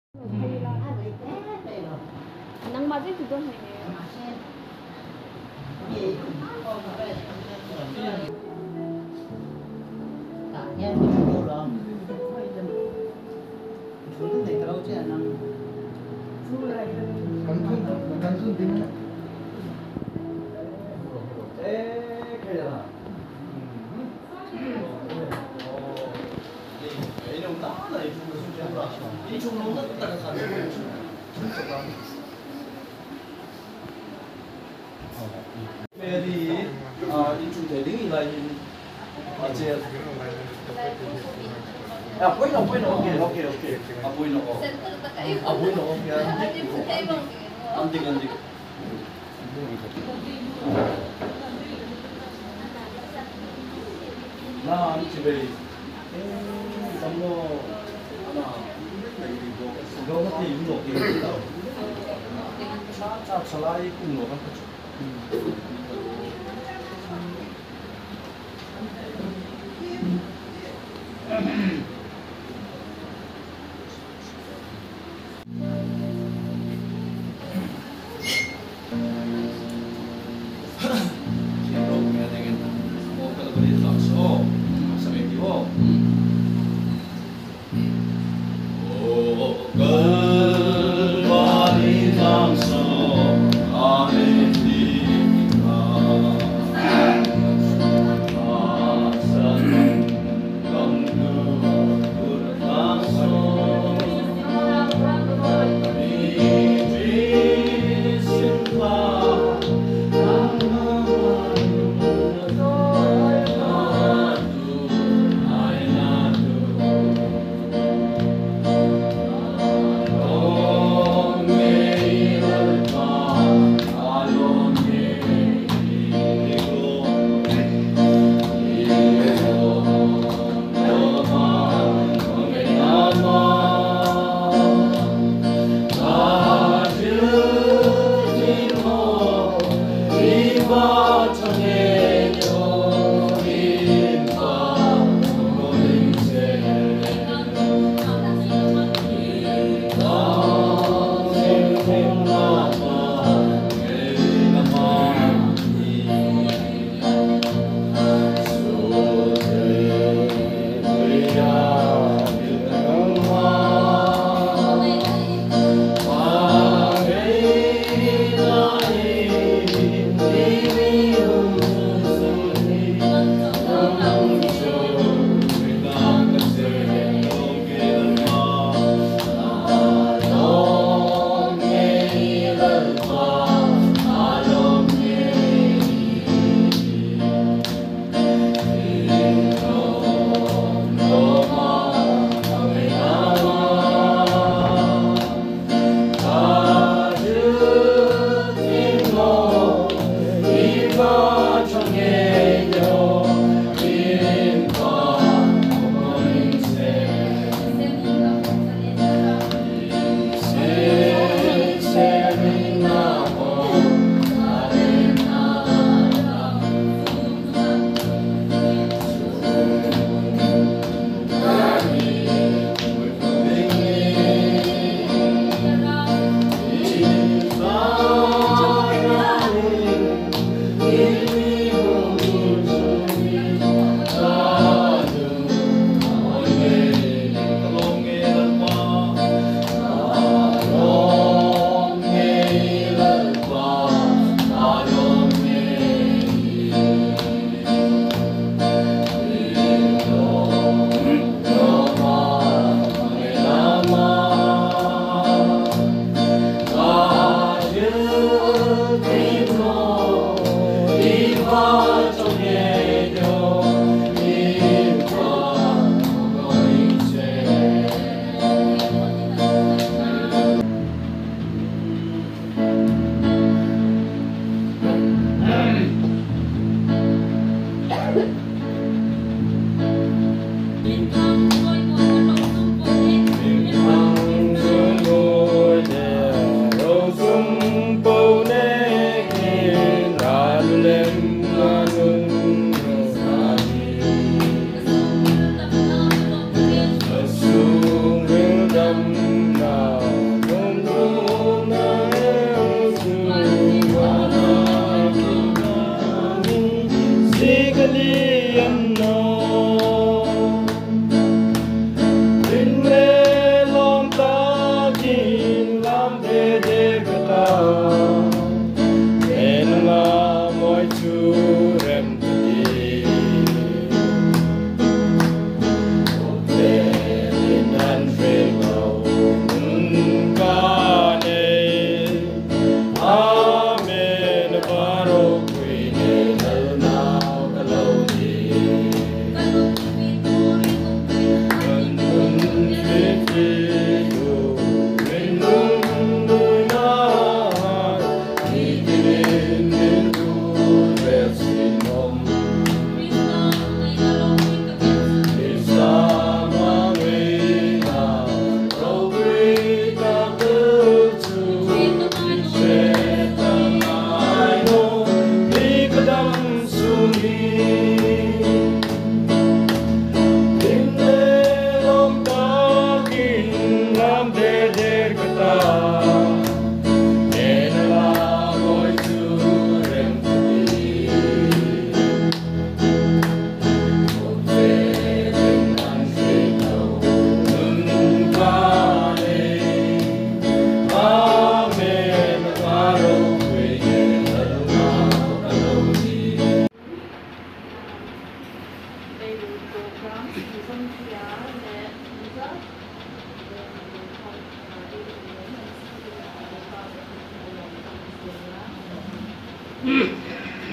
nang mazin tu don hai Nhân thì đủ rồi. Chúng tôi thấy đâu chứ anh ăn. Kansun di mana? Kayak ini utama lah itu sudah ini cuma nonton tak ada Mary in chủ thể đứng lại aja quên nó ok ok ok quên nó quên nó ok anting anting na anh chỉ về tấm nó na gấu nó thì cũng nổi tiếng đâu cha lại cũng nổi lắm Oh,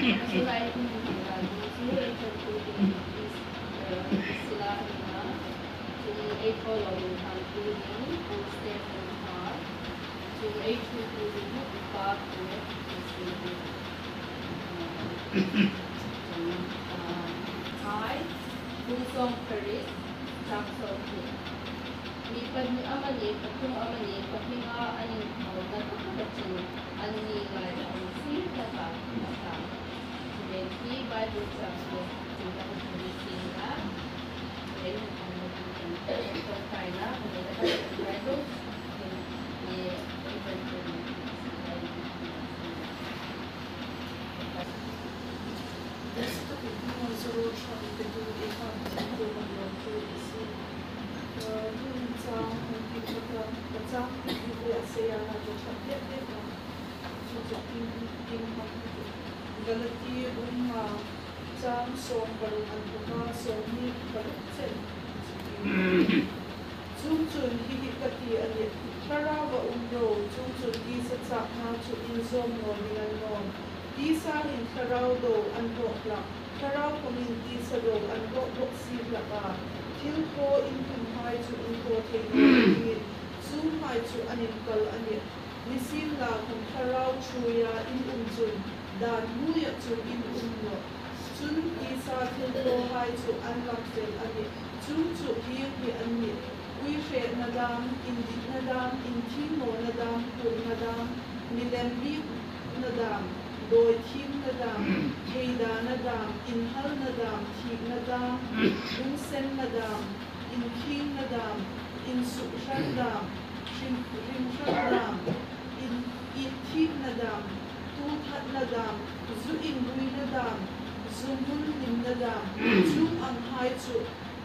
Selain ini lagi, sila including sila na yung 8 following including step and part, yung 8 including part high, pusong keris, saksong lipad ni amali, pagkung amali, paghinga aning nagkakabacin, anilay ang sila ka, then Bible saksong, silang sila, then ang kaina, kung Bible, Galati umma jam som baru antuka somi barucen chun hi kati ani tarawa umro chun di sa chak na chu in som no milan no di sa in tarau do anro la tarau komin di sa do anro bok si la ka til ko in kum hai chu in ko the ni chu hai chu anin kal ani nisim la kum tarau chuya in chun dan muya chu in umno chun isa til ko hai chu anlak tel ani chu hi ani ui she nadam indi nadam inthi mo nadam ko nadam nilembi nadam doi thim nadam theida nadam inhal nadam thi nadam sen nadam inkhing nadam insu nadam shim nadam in thim nadam Tuhat nadam, zuing gui nadam, zumun nim nadam, zum ang hai chu,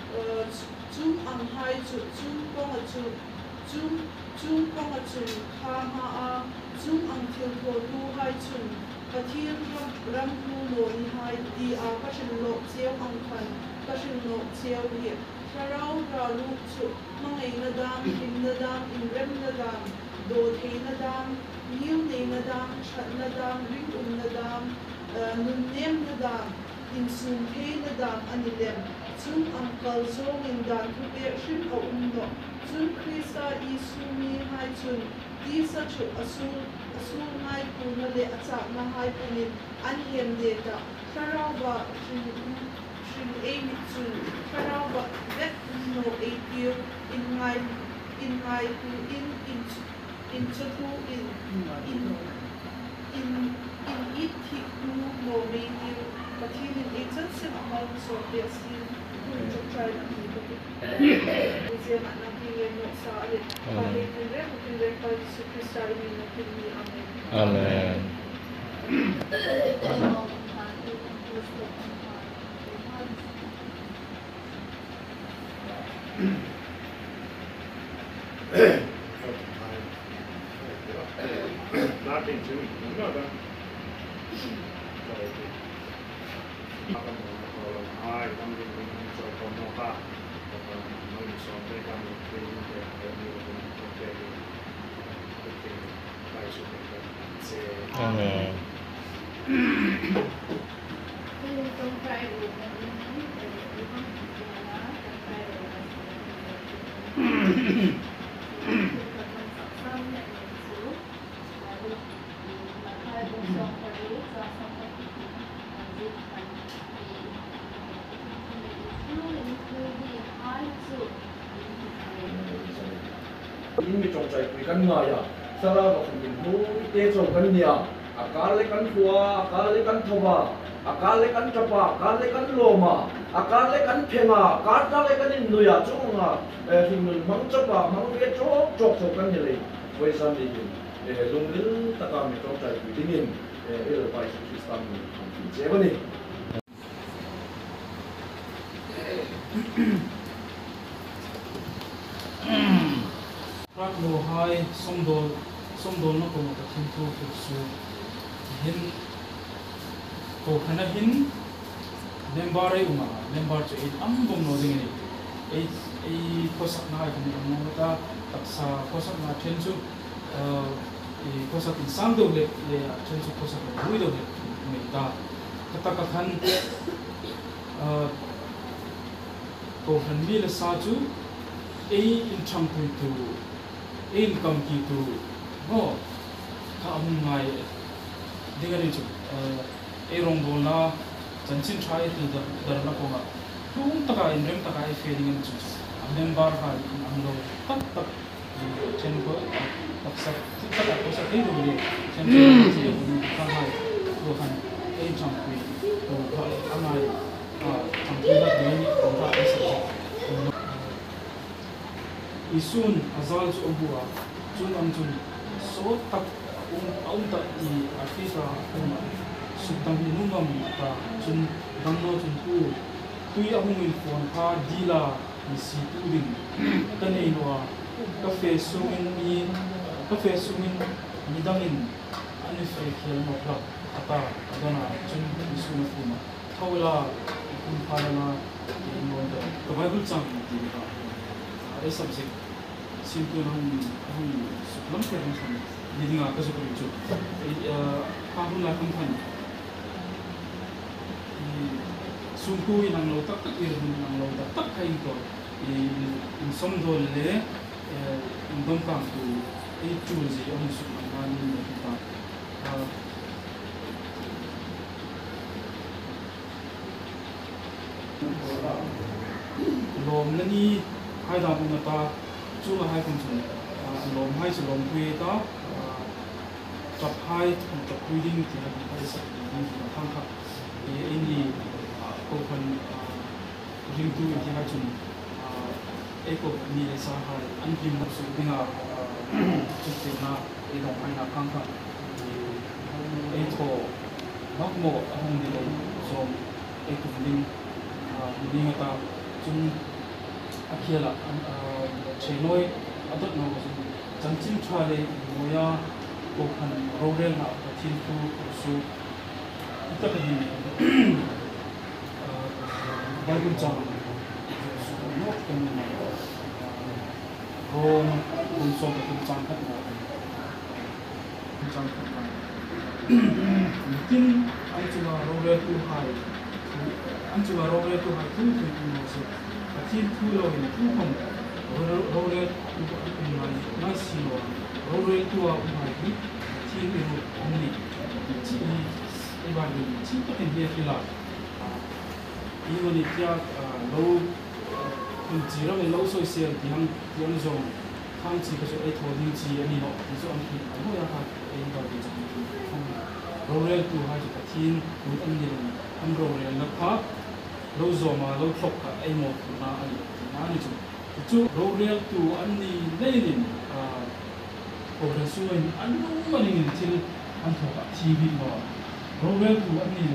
zum kong a chu, zum kong a chu, ha ha a, zum ang til ko lu hai chun, patir ram lu lo ni hai di a pashin lo chiao ang khan, pashin lo chiao hi, charao ra lu chu, mangay nadam, him nadam, in rem nadam, do thei nadam, Nil ne nadam, chat nadam, ring nadam, nun nem nadam, in sun he nadam anilem, sun angkal zong in dan kuber shim a umno, sun krista isu mi hai chun, di sa chu asul hai puna le atsak na hai punin anhem deta, karawa shin emi chun, karawa vet no epiu in hai pu in chatu in it ku no medio but he in agent sim among so yes he to try to keep it is an anaki no sa it but he can refer to Christ in amen Nothing to another. I come to so from Moha. So they come to Amen. Ini congcai kui kan ngaya, sara ko kun hu te chong kan nia, akale kan tua, akale kan thoba, akale kan chapa, akale kan loma, akale kan phenga, akale kan nuya chunga, hinun mang chapa, mang ke chok chok kan ni, wei san ni, lunglil takam congcai kui dingin, el pai Kristan ni, siapa ni? Lo hai somdol no ko ta thin tu tu su hin ko khana hin lembar ai uma lembar che it am bom no ding ni ei kosak na ai ni mo ta taksa kosak na chen chu kosak in sang do le chen chu kosak na hui do le me ta kata kathan ko hanbi le sa chu a in chang tu income ki tu ho ka ngai dingari chu a rong bola chanchin thai tu dar na ko ma tung taka in rem taka e feeling in chu member ha am lo tak chen ko tak sa tak ko sa ei ro ni chen ko ka ha ro han ei chang pi to ka amai chang pi la de ni ko ka e sa isun azal chu obua chun am chun so tak aum ta I afisa uma sutang numam ta chun dangno chun tu tui ahung in phone kha dila ni si tu ding kanei noa cafe sungin ni dangin ani fe khel mo kha ata adana chun isun phuma thawla kun phalana no the bible chang ti ka a subject simple hum suplam ke hum sam leading up to chu ka hum la kum phan sungku inang lo tak irun nang lo tak kai to in som do le in dom kam tu e chu ji on su man ni ta lom na ni hai da bu na ta chu la hai kum chu lom hai chu lom pui ta chap hai chap pui ding ti na ta sa ni ta khang in ni open ring tu yang macam eko ni lesa hal anjing musuh dengan cuci na idong main nak kangkang eko mak mo ahong di dalam so eko ni ngata cun akhirlah cenoi atau nama janjin cuale moya open roller na kecil tu so kita begini Bible chang no kan rom kun so ka chang khat na tin ai chuwa roller tu hai an chuwa roller tu hai tu no so atin tu lo ni tu kom roller tu ko na si no roller tu a hai ni tin ni ni chi ai ba ni chi ka ten dia fila even if you low zero and low so say yang zone kan chi ko ai tho ding chi ani no so am ki ai ho ya ka ai ba di roller tu ha ji ka thin ku an ni am roller na pha low zo ma low thok ka ai mo na ani na ni chu roller tu an ni nei ni ko ra su an ma ni til an tho ka tv no roller tu an ni le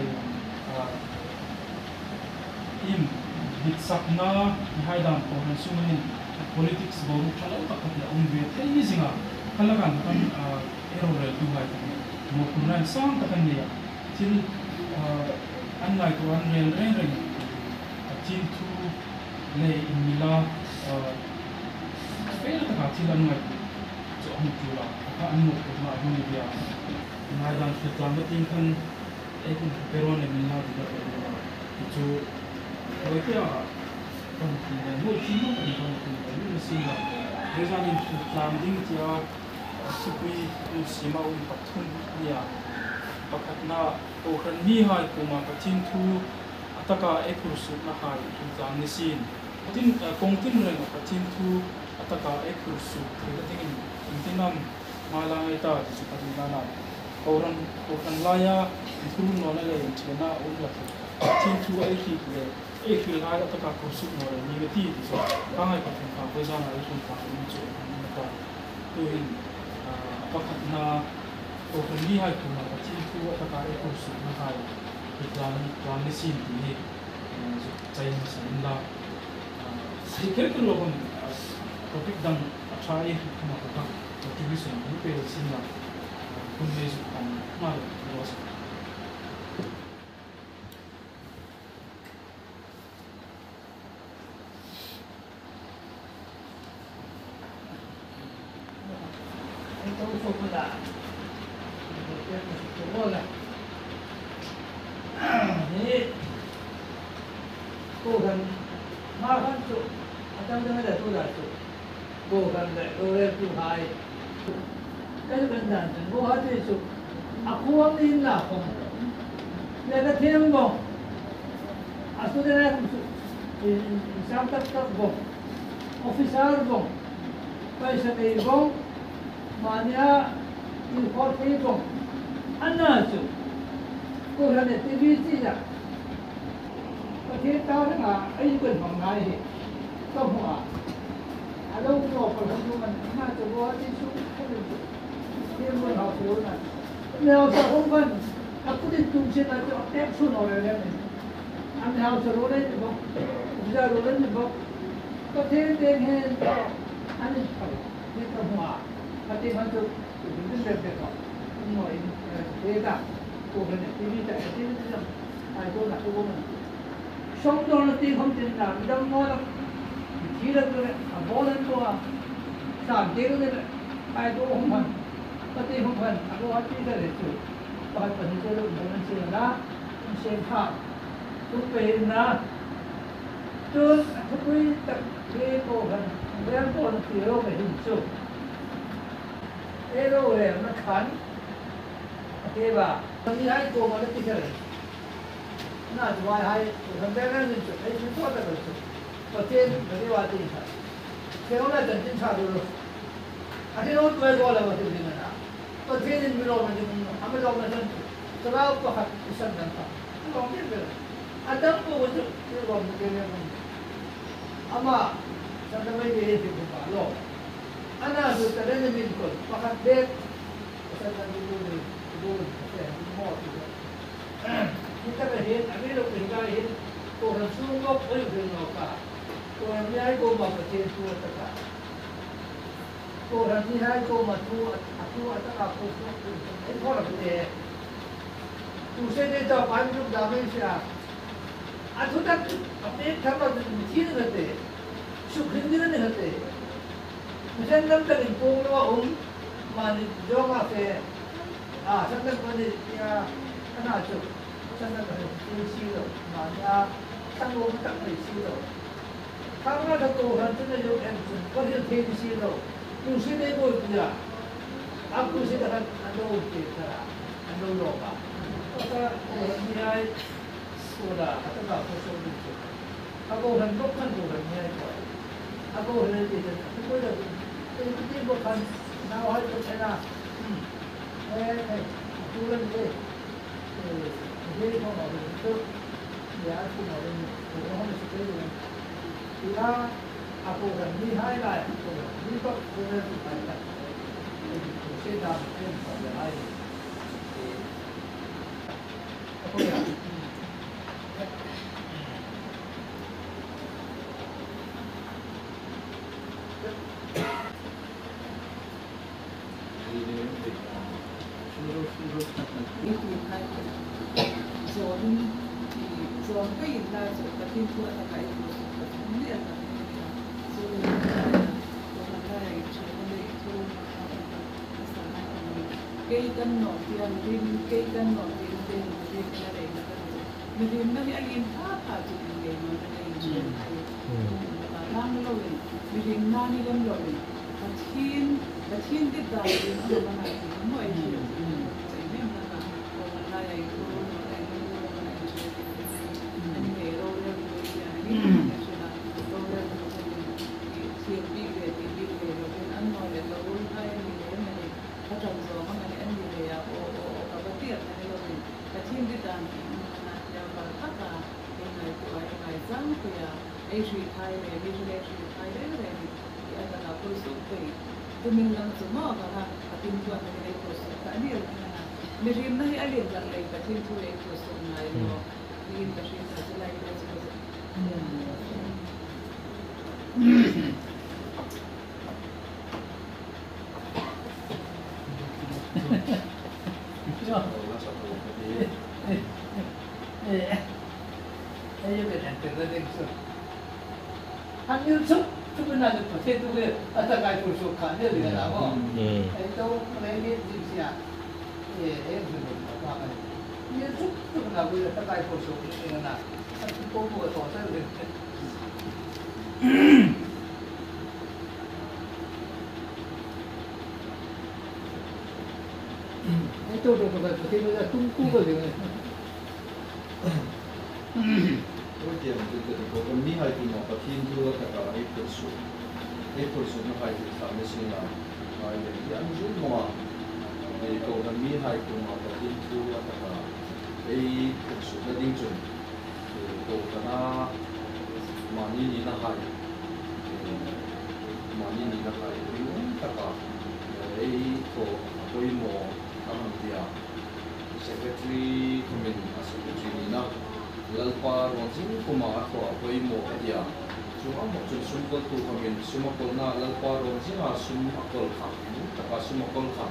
in bitsakna hai dan ko han sumin politics boru chala tak ka umbe thei zinga kalagan kan error tu hai mo kunan sang ka kan ya til anlai ko an rel reng til tu le mila fail ta ka til an ngai so an tu la ka an mo ko ma hu ni dia hai dan fitlam tin kan ekun peron le mila tu ka chu Kalau kita kan mau cina kan kan ini mesti lah. Kerana ini landing dia supaya semua orang patut dia. Pakat na orang ni hai kuma patin tu ataka ekurus na hai kita nisin. Patin kongtin orang patin tu ataka ekurus. Kita tingin intinam malang itu seperti mana. Orang laya itu nona le cina ulah. Patin tu ekil hai ataka kursus no ni gati so kangai ka thang ka pesa na isun ka ni chu na ka tu hin pakat na o khandi hai tu na chi tu ataka e kursus na hai plan ni sin ni chai na sin la secret lo hon topic dang achai kuma ka motivation ni pe sin la kun ne su kan ma lo sa Itu pula. Itu pula. cô thần ma khăn trụ trong đó là tôi là trụ cô thần lại tôi lên trụ hai cái đơn giản là cô hết thì trụ aku ang din là không là cái thêm bông tôi đây là sao tất cả bông officer bông bây giờ cái bông mà nhà đi qua cái bông anh nào trụ cô thần này TV chỉ làประเทศเจ้าทั้งหลายไอ้เป็นของนายก็หัวอาลูกโลกคนดูมันน่าจะว่าที่สุดที่มันเอาโซ่น่ะแนวสังคมมันถ้าคุณได้ตุ้งเช่นนั้นจะแอบสู้หน่อยแล้วเนี่ยอันนี้เอาสรุปเลยบอกจะรู้เลยบอกประเทศเองเห็นอันนี้ที่ก็หัวประเทศมันจะเป็นแบบเดียวกันหน่อยเด็กตัวเนี่ยที่นี่แต่ที่นี่จะไอ้ตัวหนักตัวมัน 성도는 띠컴진다 이런 거는 뒤를 보는 거야 자 대로는 아이도 홍판 그때 홍판 하고 할지가 됐죠 할 번째로 보는 시나 시파 tukpeina tu tukui tak ke ko han ren ko na tiro me hin chu ero re na khan ke ba ni hai ko ma le tikare na jwa hai han be na ni chu ai chu to da chu to te ni wa ti sa ke ona dan tin sa do a te no tu ko la wa ti ni na to te ni mi ro ma ni am lo ma san to ba ko ha isan dan ta ko ni be Adam ko wajud dia bawa mungkin ama sampai mai dia itu kalau anak tu terus ni mikul pakat dek pasal dulu mau kita berhen kami lo tinggal hen orang suruh pergi bernoka orang ni ay ko mapatid tu ataka orang ni ay ko matu aku ataka aku itu orang dia tu saya dah panjang damai siapa 아토다 अपने थर्मा चीज रहते सुख हिंदी नहीं रहते मुझे नम तक इम्पोर्ट हुआ माने जो मासे संदर्भ माने या ना जो संदर्भ माने सीलो माने संगोम तक नहीं सीलो खाना तो हंसने जो एंसन पर जो थे सीलो दूसरे ने बोल दिया अब दूसरे का अंदर उठे था अंदर लोगा तो न्याय Sudah, atau tak kosong itu. Aku hendak kan bukan ni aku. Aku hendak itu. Aku dah. Ini bukan nawar itu cina. Tulen deh. Jadi kau nak itu, ya aku nak ini. Orang mesti tahu. Kita aku kan ni hai lah. Ni tu tulen itu banyak. Saya dah pun hai. Aku ya. Zon cái gì là rồi tập trung vào cái vấn đề là rồi là cây cân nổi tiền rim cây cân nổi tiền tiền rim cái này là cái rim nó cái rim thả chụp cái mà cái này làm rồi rim na đi làm rồi cái thiên cái đại rim nó mà này nó ấy thì cái rim là cái này mình làm số mỏ cả là tin tuần này để cổ số cả điều này là mình riêng nó hay liền rằng lấy cả tin tuần để cổ số này nó riêng cả riêng cả sẽ lấy cái số anh yêu sức chúng mình là được có thể tu luyện ở tại cái cuộc sống khác nhau thì là nào không? Cái đâu lấy biết gì xí à? Em phải được qua cái yêu sức chúng mình là bây giờ tại cái cuộc sống thì là nào? cô một cái tỏ ra được cái tôi được cái thì bây giờ tung cú vào được này Tôi tiền từ từ có mi hai cùng một thiên thua cả cả ấy phật sự nó hai thì sao mới sinh là hai thì ăn chút mà để cầu gần mi hai cùng một thiên thua cả cả ấy phật sự nó đinh chuẩn cầu cả na mà ni na hai mà ni na hai đúng cả cả ấy cầu tôi mò ăn tiệt secretary comment secretary ni na lalpa rojing kuma atwa koi mo adia chunga mo chun sum ko tu kamin suma ko na lalpa rojing a sum akol kha taka sum akol kha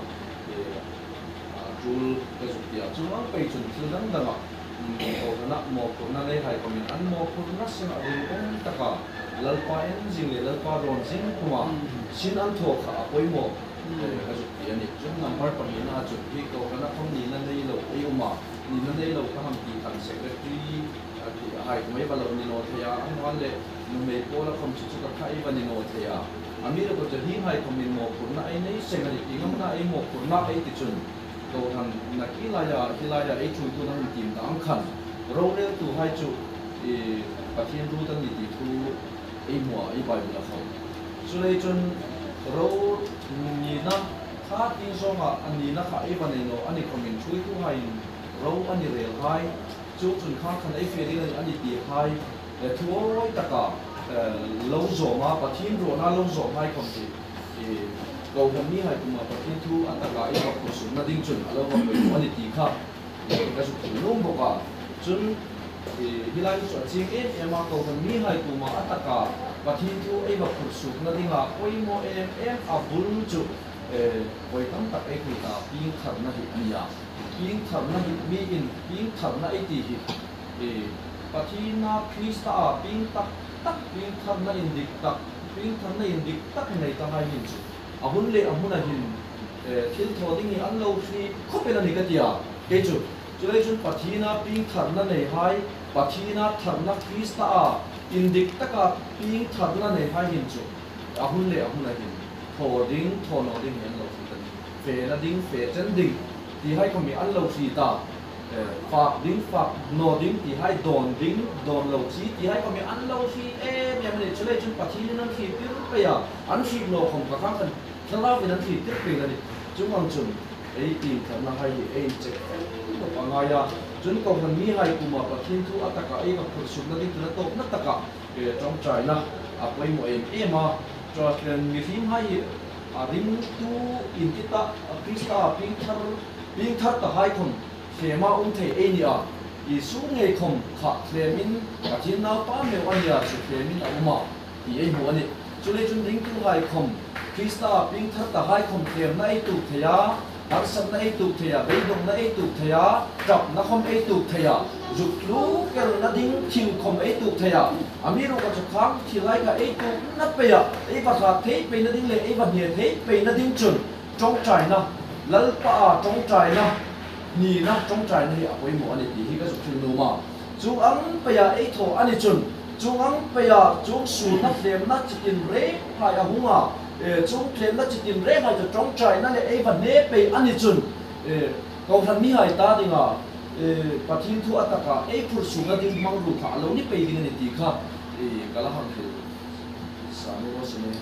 jul ka zukia chunga pai chun thudang danga ko na mo ko na le hai kamin an mo ko na sin a ru taka lalpa en jing le lalpa rojing kuma sin an tho kha koi mo ka zukia ni chun number pa ni na chun ki ko na khong ni na nei lo ai uma ni na nei lo ka ham ki kan secretary hai mai balo ni no thaya an wan le nu me ko la khom chu ka khai ba ni no thaya ami ro ko hi hai ko min mo ko na ai nei se ga ni ngam na ai mo ko na ai ti chun to than na ki la ya ai chu tu nang tim ta ang khan ro le tu hai chu pathian ru tan ni ti thu ai mo ai ba la kho chu le chun ro ni na kha tin so ma ani na kha ai ba ni no ani ko min chui tu hai ro ani rel hai chú chun khang khan ai fe ri ani ti hai thuoi taka lo zo ma pathin ro na lo zo hai kom ti ko han mi hai kuma pathin thu ataka ai ba ko sun na ding chun alo ba ko ani ti kha ka su ti no bo ka chun hilai chu ching e ma ko han mi hai kuma ataka pathin thu ai ba ko sun na ding ha koi mo em abul chu koi tam tak ai ku ta ping khar na hi ania ping thar na mi in ping thar na ai ti hi pathina krista ping tak ping thar na in dik tak ping thar na in dik tak nei ta hai hin chu ahun le amuna hin thil thoding hi an lo hri khopena ni ka tia ke chu chulai chun pathina ping thar na nei hai pathina thar na krista in dik taka ping thar na nei hai hin chu ahun le amuna hin thoding thonoding hin lo hri fe na ding fe chen ding thì hai con mình ăn lâu gì ta phạc nọ đinh thì hai đòn lâu gì thì hai con mình ăn lâu gì em này cho nên chúng ta chỉ nên khi tiếp bây giờ ăn khi nọ không có khác hơn nó lao về nên khi tiếp về là chúng con chừng ấy tìm thật là hay ấy chạy một vài ngày à chúng còn phần mi hay cùng một thiên thu ở tất cả ấy và cuộc sống nó đi từ nó tốt nhất tất cả trong trái na quay một em mà cho nên người phim hay ring tu in kita Krista ping thar ta hai khom khema thei enia I su nge khom kha khlemin ka thin na pa me wania su khlemin uma I ei mo ani chule chun ring tu hai khom Krista ping thar ta hai khom khlem na ei tu theya dar sam na ei tu theya bei dong na ei tu theya trap na khom ei tu theya zuk lu kel na ding thing khom ei tu theya ami ro ka kham thilai ka ei tu na pe ya ei ba kha thei pe na ding le ei ba hne thei pe na ding chun trong trai na lal pa trong trai na ni na trong trai na hi apoi mo ani ti hi ka zuk thil no ma chung ang pe ya ei tho ani chun chung ang pe ya chung su na hlem na chikin re phai a hunga chung hlem na chikin re phai trong trai na le ei ba ne pe ani chun ko than mi hai ta dinga pathin thu ataka ei phur sunga ding mang ru tha lo ni pe ding ni ti kha kala hang thil sa no was ne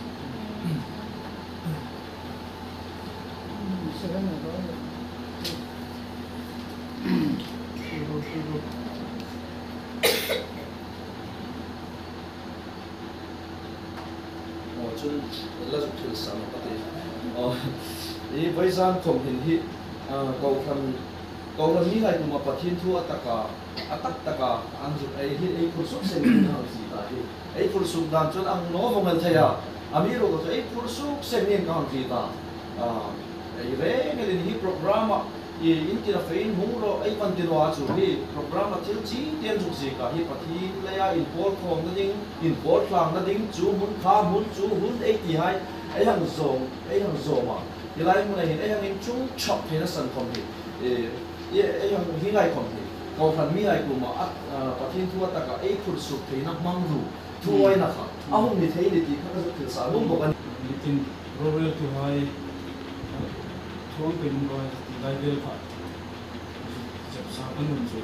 chun la zuk thil sa no pati e vaisan khom hin hi ko than mi hai kuma pathin thu ataka atak taka anju ai hi ai phur suk se ni ha si ta hi ai phur suk dan chun ang no vongal thaya amiro ko ai phur suk se ni ka han si ta ai re ngelin hi programa I intina fein hungro ai pantino achu hi programa thil chi tian juk si ka hi pathi leya in pol khom na ding in pol thlang na ding chu mun kha mun chu hun ai ti hai ai hang zo ma ilai mun ai hin ai hang in chung chop he na san khom hi ai hang hi ngai khom hi ko phan mi ai ku ma pathin thu ta ka ei khur su theina mangru thuai na kha ahum ni thei ni ti kha ka thil sa bum bokan Litin Royal to high Thuang Pin Roy Level Part Jab Saban Unju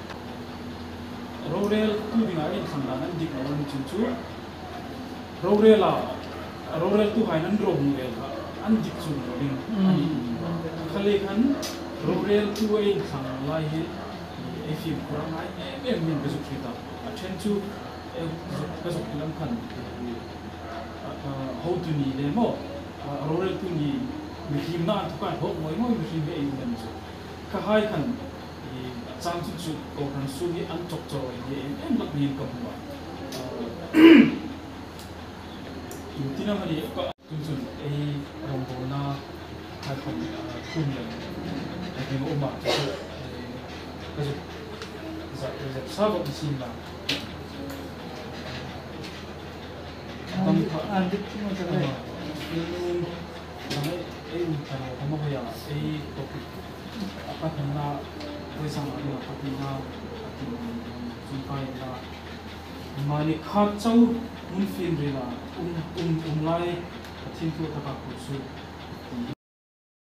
Royal tu dinga in Khangdan dik nawan chinchu Royal tu high nan rom el an dik chu ring ani khale khan Royal tu in khang lai he e film kurang ai em min bezu kita achen chu bezu lam khan how to ni le mo Royal tu ni mi tim na tu kan hok moi mi tim be in dem chu ka hai khan chang chu chu ko kan su gi an chok chok ye em lak ni kam wa tu tina mari ka tu chu e rong bo na hai khom khum le ai ke mo ma chu ka chu za sa ba si na Adik mo sa kanya. Yung kamo kaya topic apa na ko isang ano pati na ating sumpay na mani khat chau mun fin rila lai atin to taka kursu